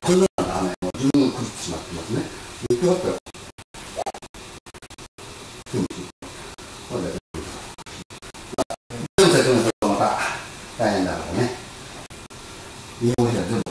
これならダメ。自分が食ってしまってますね。出来上がったよ。これだけ。全部説明するとまた大変だからね。家の部屋全部